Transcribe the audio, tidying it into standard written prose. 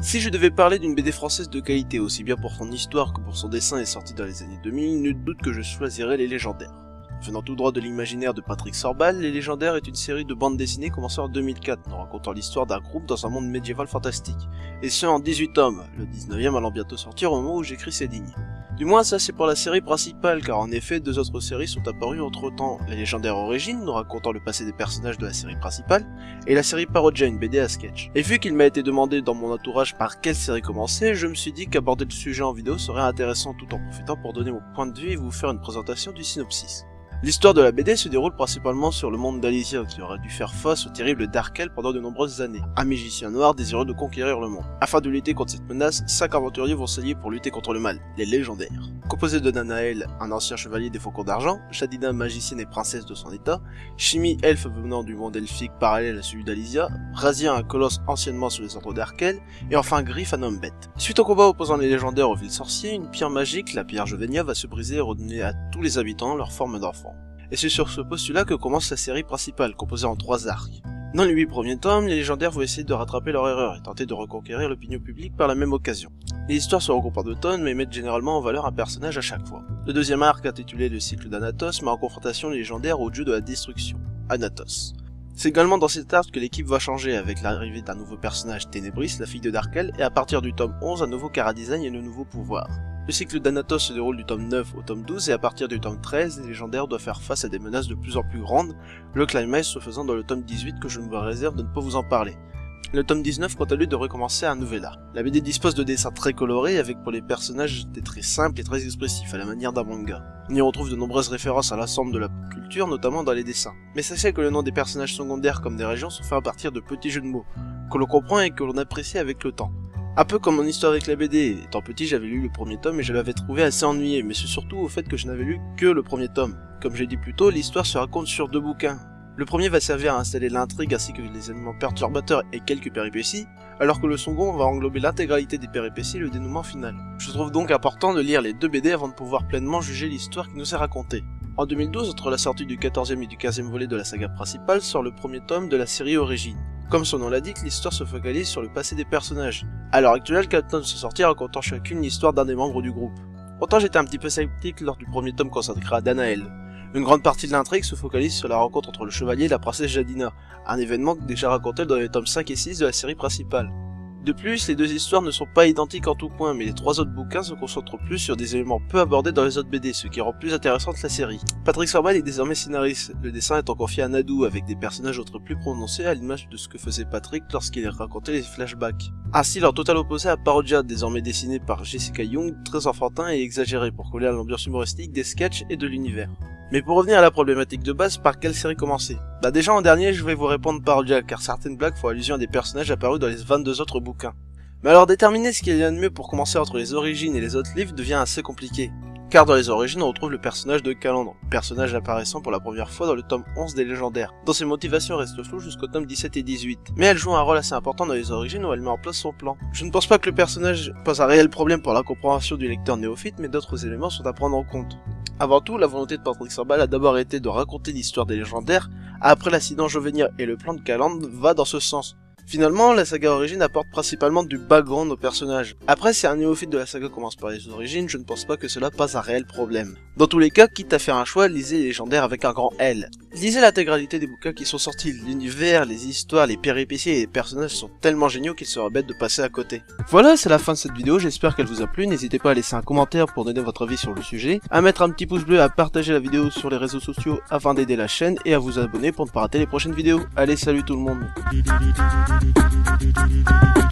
Si je devais parler d'une BD française de qualité, aussi bien pour son histoire que pour son dessin et sorti dans les années 2000, nul doute que je choisirais Les Légendaires. Venant tout droit de l'imaginaire de Patrick Sorbal, Les Légendaires est une série de bandes dessinées commencée en 2004, nous racontant l'histoire d'un groupe dans un monde médiéval fantastique. Et ce en 18 tomes, le 19e allant bientôt sortir au moment où j'écris ces lignes. Du moins ça c'est pour la série principale, car en effet deux autres séries sont apparues entre temps. Les Légendaires Origines, nous racontant le passé des personnages de la série principale, et la série Parodia, une BD à sketch. Et vu qu'il m'a été demandé dans mon entourage par quelle série commencer, je me suis dit qu'aborder le sujet en vidéo serait intéressant tout en profitant pour donner mon point de vue et vous faire une présentation du synopsis. L'histoire de la BD se déroule principalement sur le monde d'Alysia, qui aurait dû faire face au terrible Darkel pendant de nombreuses années, un magicien noir désireux de conquérir le monde. Afin de lutter contre cette menace, 5 aventuriers vont s'allier pour lutter contre le mal, les Légendaires. Composés de Nanaël, un ancien chevalier des Faucons d'Argent, Shadina, magicienne et princesse de son état, Shimi, elfe venant du monde elfique parallèle à celui d'Alysia, Razia, un colosse anciennement sous les ordres d'Arkel, et enfin Griff, un homme bête. Suite au combat opposant les Légendaires aux villes sorciers, une pierre magique, la pierre Jovenia, va se briser et redonner à tous les habitants leur forme d'enfant. Et c'est sur ce postulat que commence la série principale, composée en 3 arcs. Dans les 8 premiers tomes, les Légendaires vont essayer de rattraper leur erreur et tenter de reconquérir l'opinion publique par la même occasion. Les histoires se regroupent en 2 tomes mais mettent généralement en valeur un personnage à chaque fois. Le deuxième arc, intitulé Le cycle d'Anatos, met en confrontation les Légendaires au dieu de la destruction, Anatos. C'est également dans cet arc que l'équipe va changer avec l'arrivée d'un nouveau personnage, Ténébris, la fille de Darkel, et à partir du tome 11, un nouveau chara-design et de nouveaux pouvoirs. Le cycle d'Anatos se déroule du tome 9 au tome 12 et à partir du tome 13, les Légendaires doivent faire face à des menaces de plus en plus grandes, le climax se faisant dans le tome 18 que je me réserve de ne pas vous en parler. Le tome 19 quant à lui devrait commencer un nouvel arc. La BD dispose de dessins très colorés avec pour les personnages des traits simples et très expressifs à la manière d'un manga. On y retrouve de nombreuses références à l'ensemble de la culture, notamment dans les dessins. Mais sachez que le nom des personnages secondaires comme des régions sont faits à partir de petits jeux de mots, que l'on comprend et que l'on apprécie avec le temps. Un peu comme mon histoire avec la BD, étant petit j'avais lu le premier tome et je l'avais trouvé assez ennuyé, mais c'est surtout au fait que je n'avais lu que le premier tome. Comme j'ai dit plus tôt, l'histoire se raconte sur 2 bouquins. Le premier va servir à installer l'intrigue ainsi que les éléments perturbateurs et quelques péripéties, alors que le second va englober l'intégralité des péripéties et le dénouement final. Je trouve donc important de lire les 2 BD avant de pouvoir pleinement juger l'histoire qui nous est racontée. En 2012, entre la sortie du 14e et du 15e volet de la saga principale, sort le premier tome de la série Origine. Comme son nom l'indique, l'histoire se focalise sur le passé des personnages. À l'heure actuelle, 4 tomes sont sortis racontant chacune l'histoire d'un des membres du groupe. Pourtant j'étais un petit peu sceptique lors du premier tome consacré à Danaël. Une grande partie de l'intrigue se focalise sur la rencontre entre le chevalier et la princesse Jadina, un événement déjà raconté dans les tomes 5 et 6 de la série principale. De plus, les 2 histoires ne sont pas identiques en tout point, mais les 3 autres bouquins se concentrent plus sur des éléments peu abordés dans les autres BD, ce qui rend plus intéressante la série. Patrick Sorbal est désormais scénariste, le dessin étant confié à Nadou avec des personnages autres plus prononcés à l'image de ce que faisait Patrick lorsqu'il racontait les flashbacks. Ainsi leur total opposé à Parodia, désormais dessiné par Jessica Young, très enfantin et exagéré pour coller à l'ambiance humoristique des sketchs et de l'univers. Mais pour revenir à la problématique de base, par quelle série commencer? Déjà en dernier je vais vous répondre Parodia, car certaines blagues font allusion à des personnages apparus dans les 22 autres bouquins. Mais alors déterminer ce qu'il y a de mieux pour commencer entre les origines et les autres livres devient assez compliqué. Car dans les origines on retrouve le personnage de Calandre, personnage apparaissant pour la première fois dans le tome 11 des Légendaires, dont ses motivations restent floues jusqu'au tome 17 et 18. Mais elle joue un rôle assez important dans les origines où elle met en place son plan. Je ne pense pas que le personnage pose un réel problème pour la compréhension du lecteur néophyte, mais d'autres éléments sont à prendre en compte. Avant tout, la volonté de Patrick Sorbal a d'abord été de raconter l'histoire des Légendaires, après l'accident Jovenia et le plan de Calandre va dans ce sens. Finalement, la saga Origine apporte principalement du background aux personnages. Après, si un néophyte de la saga commence par les origines, je ne pense pas que cela pose un réel problème. Dans tous les cas, quitte à faire un choix, lisez les Légendaires avec un grand L. Lisez l'intégralité des bouquins qui sont sortis, l'univers, les histoires, les péripéties et les personnages sont tellement géniaux qu'il serait bête de passer à côté. Voilà, c'est la fin de cette vidéo, j'espère qu'elle vous a plu, n'hésitez pas à laisser un commentaire pour donner votre avis sur le sujet, à mettre un petit pouce bleu, à partager la vidéo sur les réseaux sociaux afin d'aider la chaîne et à vous abonner pour ne pas rater les prochaines vidéos. Allez, salut tout le monde.